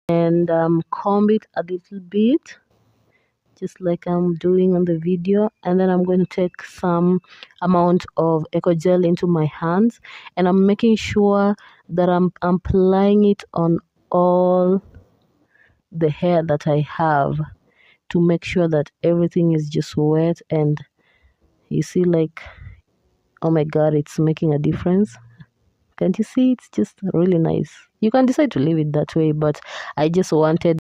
and comb it a little bit, just like I'm doing on the video. And then I'm going to take some amount of eco gel into my hands, and I'm making sure that I'm applying it on all the hair that I have, to make sure that everything is just wet. And you see, like, oh my god, it's making a difference. Can't you see? It's just really nice. You can decide to leave it that way, but I just wanted